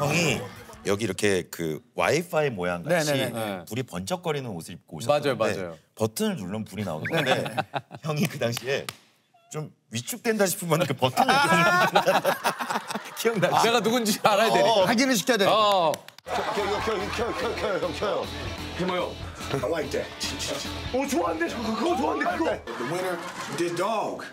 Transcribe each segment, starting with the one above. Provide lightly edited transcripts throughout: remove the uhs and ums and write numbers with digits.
형이 여기 이렇게 그 와이파이 모양 같이 네네네. 불이 번쩍거리는 옷을 입고 오셨는데 맞아요. 버튼을 누르면 불이 나오는 건데 형이 그 당시에 좀 위축된다 싶으면 그 버튼을 기억나지? 내가 누군지 알아야 되니까. 확인을 시켜야 돼. 켜요. 이모요. I like that. 좋아한대. 그거 좋아한대. 그거. The winner, the dog.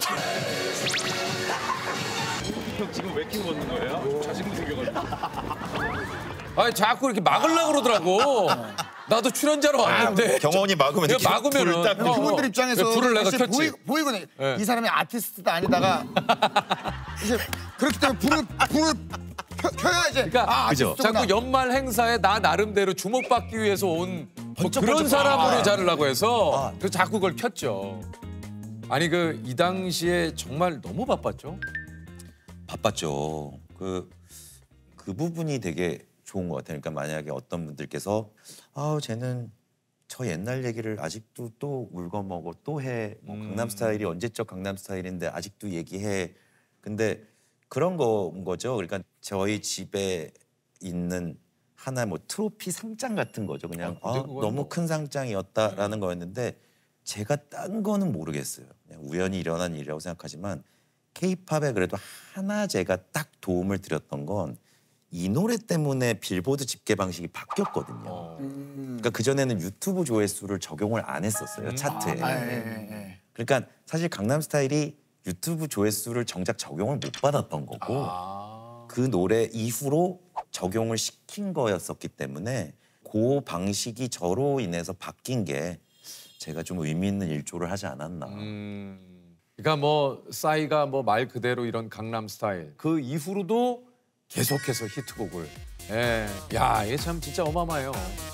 형 지금 왜 끼고 걷는 거예요? 자신감 생겨가지고. 아니 자꾸 이렇게 막으려고 그러더라고. 나도 출연자로 왔는데. 경원이 막으면 이렇게 막으면은 불을 딱 그분들 입장에서 불을 내가 사실 켰지. 보이거든요. 네. 이 사람이 아티스트도 아니다가 이제 그렇기 때문에 불을 켜야 이제 그러니까 아티스트구나. 자꾸 연말 행사에 나 나름대로 주목받기 위해서 온 뭐 그런 사람으로 자르려고 해서 그 자꾸 그걸 켰죠. 아니 그 이 당시에 정말 너무 바빴죠. 바빴죠. 그 부분이 되게 좋은 것 같아요. 그러니까 만약에 어떤 분들께서 쟤는 저 옛날 얘기를 아직도 또 울고 먹어 또 해. 뭐 강남스타일이 언제적 강남스타일인데 아직도 얘기해. 근데 그런 거죠. 그러니까 저희 집에 있는 하나 뭐 트로피 상장 같은 거죠. 그냥 너무 뭐. 큰 상장이었다라는 거였는데 제가 딴 거는 모르겠어요. 그냥 우연히 일어난 일이라고 생각하지만 K-팝에 그래도 하나 제가 딱 도움을 드렸던 건 이 노래 때문에 빌보드 집계 방식이 바뀌었거든요. 그러니까 그전에는 유튜브 조회수를 적용을 안 했었어요, 차트에. 그러니까 사실 강남스타일이 유튜브 조회수를 정작 적용을 못 받았던 거고 그 노래 이후로 적용을 시킨 거였었기 때문에 그 방식이 저로 인해서 바뀐 게 제가 좀 의미 있는 일조를 하지 않았나. 그러니까 뭐 싸이가 뭐 말 그대로 이런 강남 스타일 그 이후로도 계속해서 히트곡을. 예. 야, 이게 참 진짜 어마어마해요.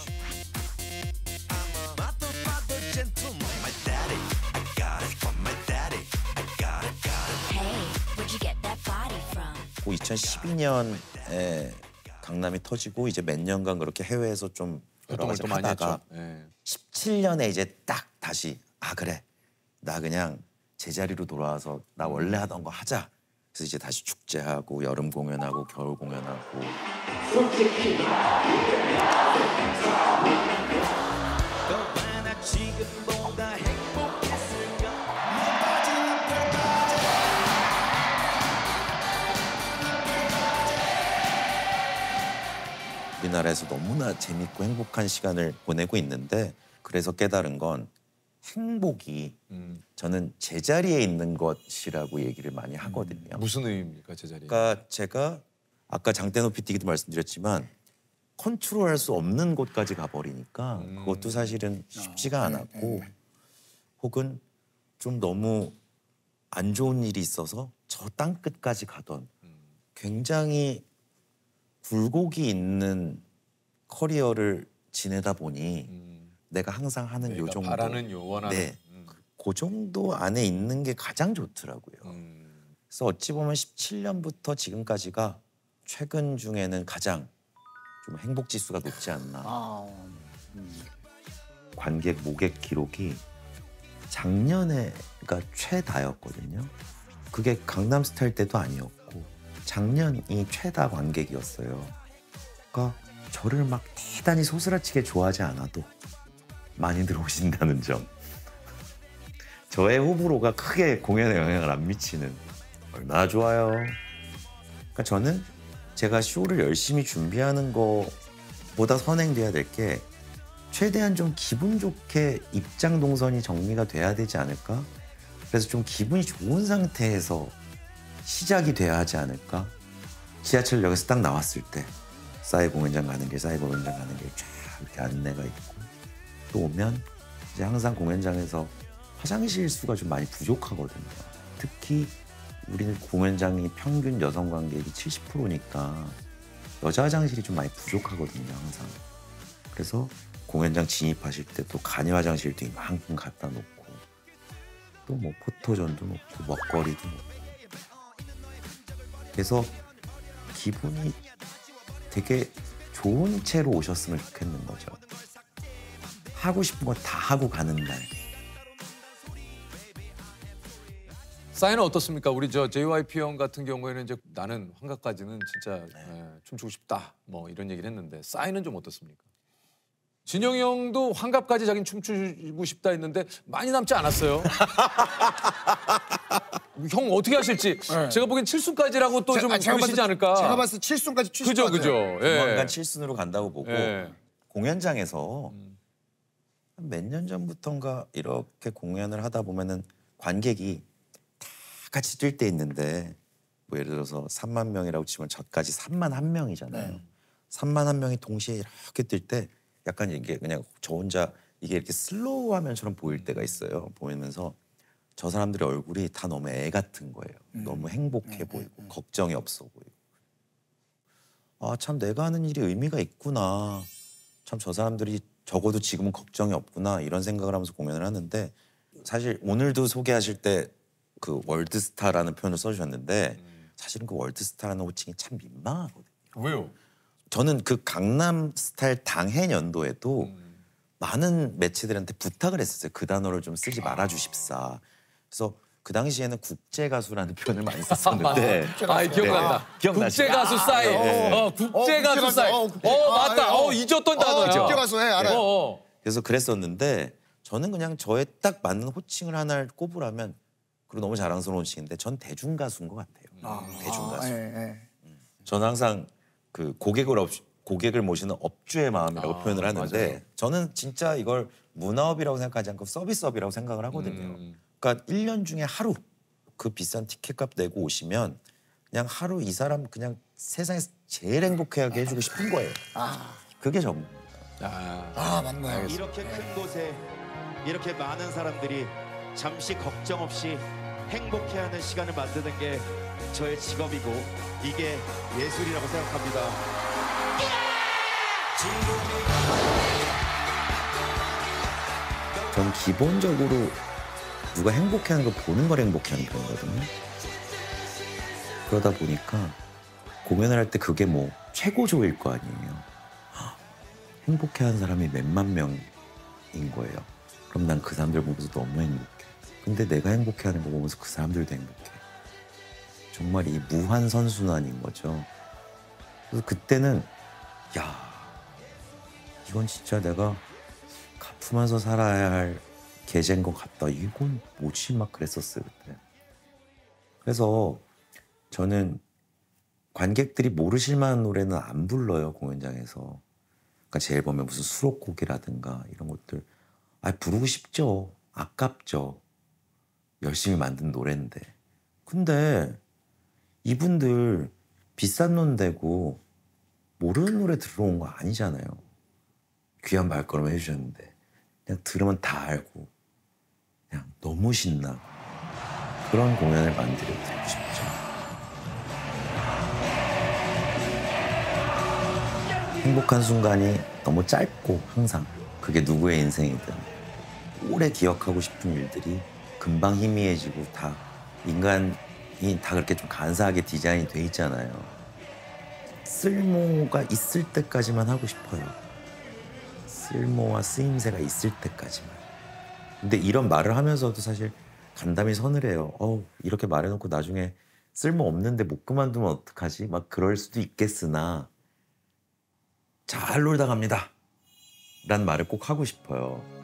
그 2012년에 강남이 터지고 이제 몇 년간 그렇게 해외에서 좀 여러 가지 많이 하다가 했죠. 예. 17년에 이제 딱 다시 그래 나 그냥 제자리로 돌아와서 나 원래 하던 거 하자. 그래서 이제 다시 축제하고 여름 공연하고 겨울 공연하고. 우리나라에서 너무나 재밌고 행복한 시간을 보내고 있는데 그래서 깨달은 건 행복이 저는 제자리에 있는 것이라고 얘기를 많이 하거든요. 무슨 의미입니까, 제자리? 그러니까 제가 아까 장대 높이 뛰기도 말씀드렸지만 컨트롤할 수 없는 곳까지 가버리니까 그것도 사실은 쉽지가 않았고 혹은 좀 너무 안 좋은 일이 있어서 저 땅 끝까지 가던 굉장히 굴곡이 있는 커리어를 지내다 보니 내가 항상 하는 요 정도 바라는 요 원하는 네, 그 정도 안에 있는 게 가장 좋더라고요. 그래서 어찌 보면 17년부터 지금까지가 최근 중에는 가장 좀 행복 지수가 높지 않나. 관객 모객 기록이 작년에가 최다였거든요. 그게 강남스타일 때도 아니었고 작년이 최다 관객이었어요. 그러니까 저를 막 대단히 소스라치게 좋아하지 않아도 많이들 오신다는 점. 저의 호불호가 크게 공연에 영향을 안 미치는 얼마나 좋아요. 그러니까 저는 제가 쇼를 열심히 준비하는 것보다 선행돼야 될 게 최대한 좀 기분 좋게 입장 동선이 정리가 돼야 되지 않을까? 그래서 좀 기분이 좋은 상태에서 시작이 돼야 하지 않을까? 지하철역에서 딱 나왔을 때 싸이 공연장 가는 길, 싸이 공연장 가는 길 쫙 이렇게 안내가 있고 또 오면 이제 항상 공연장에서 화장실 수가 좀 많이 부족하거든요. 특히 우리는 공연장이 평균 여성 관객이 70%니까 여자 화장실이 좀 많이 부족하거든요, 항상. 그래서 공연장 진입하실 때 또 간이 화장실도 이만큼 갖다 놓고 또 뭐 포토존도 놓고 먹거리도 놓고 그래서 기분이 되게 좋은 채로 오셨으면 좋겠는 거죠. 하고 싶은 거 다 하고 가는 날. 싸이는 어떻습니까? 우리 저 JYP 형 같은 경우에는 이제 나는 환갑까지는 진짜 춤추고 싶다 뭐 이런 얘기를 했는데 싸이는 좀 어떻습니까? 진영이 형도 환갑까지 자기는 춤추고 싶다 했는데 많이 남지 않았어요. 형 어떻게 하실지 제가 보기엔 칠순까지라고 또 좀 보시지 않을까. 제가 봤을 때 7순까지 추실 그죠 것 같아요. 그죠. 예. 조만간 7순으로 간다고 보고 예. 공연장에서 몇 년 전부터인가 이렇게 공연을 하다 보면은 관객이 다 같이 뛸 때 있는데 뭐 예를 들어서 3만 명이라고 치면 저까지 3만 1명이잖아요. 3만 1명이 동시에 이렇게 뛸 때 약간 이게 그냥 저 혼자 이게 이렇게 슬로우 화면처럼 보일 때가 있어요. 보이면서 저 사람들의 얼굴이 다 너무 애 같은 거예요. 너무 행복해 보이고 걱정이 없어 보이고. 아, 참 내가 하는 일이 의미가 있구나. 참 저 사람들이 적어도 지금은 걱정이 없구나 이런 생각을 하면서 공연을 하는데 사실 오늘도 소개하실 때 그 월드스타라는 표현을 써주셨는데 사실은 그 월드스타라는 호칭이 참 민망하거든요. 왜요? 저는 그 강남스타일 당해 연도에도 많은 매체들한테 부탁을 했었어요. 그 단어를 좀 쓰지 말아주십사. 그래서 그 당시에는 국제가수라는 표현을 많이 썼었는데 아 기억난다. 기억나시죠? 국제가수 싸이. 국제가수 싸이. 맞다. 잊었던 단어죠. 국제가수 해 알아요. 그래서 그랬었는데 저는 그냥 저에 딱 맞는 호칭을 하나를 꼽으라면 그리고 너무 자랑스러운 호칭인데 전 대중가수인 것 같아요. 대중가수. 저는 항상 그 고객을 모시는 업주의 마음이라고 표현을 하는데 맞아요. 저는 진짜 이걸 문화업이라고 생각하지 않고 서비스업이라고 생각을 하거든요. 그러니까 1년 중에 하루 그 비싼 티켓값 내고 오시면 그냥 하루 이 사람 그냥 세상에서 제일 행복하게 해주고 싶은 거예요. 그게 전부입니다. 맞네. 이렇게 큰 곳에 이렇게 많은 사람들이 잠시 걱정 없이 행복해하는 시간을 만드는 게 저의 직업이고 이게 예술이라고 생각합니다. 전 기본적으로 누가 행복해하는 걸 보는 걸 행복해하는 편이거든요. 그러다 보니까 공연을 할 때 그게 뭐 최고조일 거 아니에요. 행복해하는 사람이 몇만 명인 거예요. 그럼 난 그 사람들 보면서 너무 행복해. 근데 내가 행복해하는 거 보면서 그 사람들도 행복해. 정말 이 무한 선순환인 거죠. 그래서 그때는 야 이건 진짜 내가 갚으면서 살아야 할 계제인 것 같다. 이건 뭐지? 막 그랬었어요 그때. 그래서 저는 관객들이 모르실 만한 노래는 안 불러요 공연장에서. 그러니까 제 앨범에 무슨 수록곡이라든가 이런 것들 부르고 싶죠. 아깝죠. 열심히 만든 노래인데. 근데 이분들 비싼 돈 대고 모르는 노래 들어온 거 아니잖아요. 귀한 발걸음 해주셨는데 그냥 들으면 다 알고 그냥 너무 신나고 그런 공연을 만들어드리고 싶죠. 행복한 순간이 너무 짧고 항상 그게 누구의 인생이든 오래 기억하고 싶은 일들이 금방 희미해지고 다 인간이 다 그렇게 좀 간사하게 디자인이 돼 있잖아요. 쓸모가 있을 때까지만 하고 싶어요. 쓸모와 쓰임새가 있을 때까지만. 근데 이런 말을 하면서도 사실 간담이 서늘해요. 이렇게 말해놓고 나중에 쓸모 없는데 못 그만두면 어떡하지? 막 그럴 수도 있겠으나 잘 놀다 갑니다. 라는 말을 꼭 하고 싶어요.